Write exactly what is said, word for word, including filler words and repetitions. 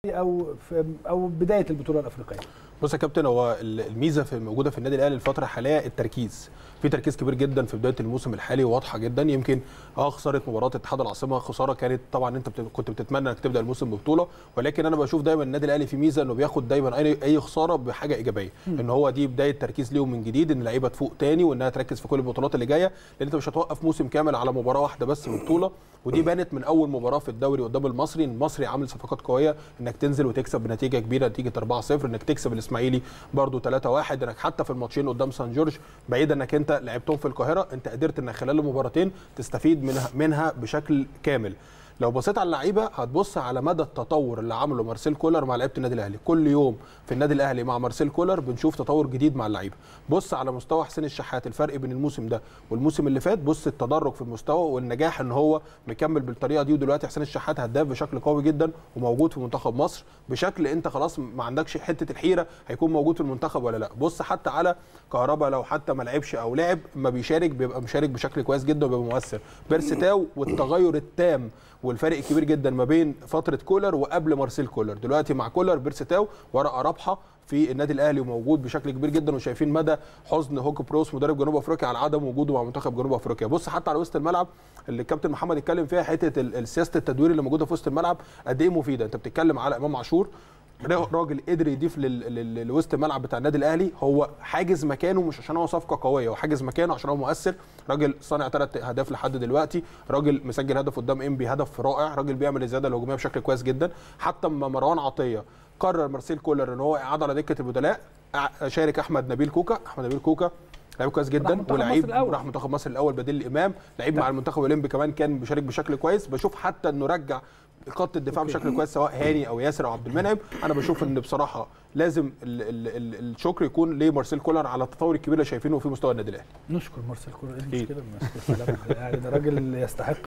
او في او بدايه البطوله الافريقيه؟ بص يا كابتن، هو الميزه في موجوده في النادي الاهلي الفتره الحاليه التركيز. في تركيز كبير جدا في بدايه الموسم الحالي واضحه جدا. يمكن اه خساره مباراه اتحاد العاصمه خساره كانت طبعا انت كنت بتتمنى انك تبدا الموسم ببطوله، ولكن انا بشوف دايما النادي الاهلي في ميزه انه بياخد دايما اي اي خساره بحاجه ايجابيه، ان هو دي بدايه تركيز ليهم من جديد، ان اللعيبه تفوق تاني وانها تركز في كل البطولات اللي جايه، لان انت مش هتوقف موسم كامل على مباراه واحده بس ببطوله. ودي بانت من اول مباراه في الدوري قدام المصري. المصري عامل صفقات قويه، انك تنزل وتكسب بنتيجه كبيره، نتيجه أربعة صفر، انك تكسب الاسماعيلي برضو ثلاثة واحد، انك حتى في الماتشين قدام سان جورج بعيد انك انت لعبتهم في القاهره، انت قدرت انك خلال المباراتين تستفيد منها منها بشكل كامل. لو بصيت على اللعيبه هتبص على مدى التطور اللي عمله مارسيل كولر مع لعيبه النادي الاهلي. كل يوم في النادي الاهلي مع مارسيل كولر بنشوف تطور جديد مع اللعيبه. بص على مستوى حسين الشحات، الفرق بين الموسم ده والموسم اللي فات، بص التدرج في المستوى والنجاح ان هو مكمل بالطريقه دي. ودلوقتي حسين الشحات هداف بشكل قوي جدا وموجود في منتخب مصر بشكل انت خلاص ما عندكش حته الحيره هيكون موجود في المنتخب ولا لا. بص حتى على كهربا، لو حتى ما لعبش او لعب ما بيشارك بيبقى مشارك بشكل كويس جدا وبيبقى مؤثر. بيرستاو والتغير التام والفرق كبير جدا ما بين فتره كولر وقبل مارسيل كولر. دلوقتي مع كولر بيرستاو ورقه رابحه في النادي الاهلي وموجود بشكل كبير جدا، وشايفين مدى حزن هوكو بروس مدرب جنوب افريقيا على عدم وجوده مع منتخب جنوب افريقيا. بص حتى على وسط الملعب اللي الكابتن محمد اتكلم فيها، حته سياسه التدوير اللي موجوده في وسط الملعب قد ايه مفيده. انت بتتكلم على امام عاشور، راجل قدر يضيف لوسط الملعب بتاع النادي الاهلي. هو حاجز مكانه مش عشان هو صفقه قويه، هو حاجز مكانه عشان هو مؤثر. راجل صانع ثلاث اهداف لحد دلوقتي، راجل مسجل هدف قدام انبي هدف رائع، راجل بيعمل الزياده الهجوميه بشكل كويس جدا. حتى اما مروان عطيه قرر مارسيل كولر ان هو يقعد على دكه البدلاء، شارك احمد نبيل كوكا. احمد نبيل كوكا لعيب كويس جدا ولعيب راح منتخب مصر الاول بديل الامام، لعيب مع المنتخب الاولمبي كمان كان بيشارك بشكل كويس. بشوف حتى انه رجع خط الدفاع بشكل كويس سواء هاني او ياسر او عبد المنعم. انا بشوف ان بصراحه لازم ال ال ال الشكر يكون لمارسيل كولر على التطور الكبير اللي شايفينه في مستوى النادي الاهلي. نشكر مارسيل كولر، ايه المشكله؟ ده راجل يستحق